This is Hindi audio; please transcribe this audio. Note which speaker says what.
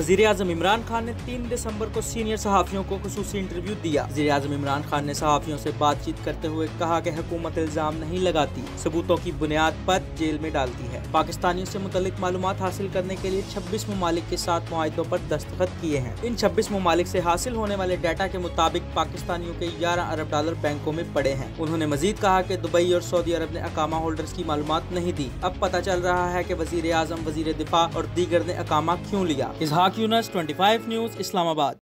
Speaker 1: वजीर आजम इमरान खान ने 3 दिसंबर को सीनियर सहाफियों को खुसूसी इंटरव्यू दिया। वजीर आजम इमरान खान ने सहाफियों से बातचीत करते हुए कहा कि हुकूमत इल्जाम नहीं लगाती, सबूतों की बुनियाद पर जेल में डालती है। पाकिस्तानियों से मुतल्लिक मालूमात हासिल करने के लिए 26 ममालिक के साथ मुआहिदों पर दस्तखत किए हैं। इन 26 ममालिक से हासिल होने वाले डाटा के मुताबिक पाकिस्तानियों के 11 अरब डॉलर बैंकों में पड़े हैं। उन्होंने मजीद कहा कि दुबई और सऊदी अरब ने अकामा होल्डर्स की मालूमात नहीं दी। अब पता चल रहा है कि वजीर आजम, वजीर दिफा और दीगर ने अकामा क्यों लिया। इसहाक यूनुस, 25 न्यूज़, इस्लामाबाद।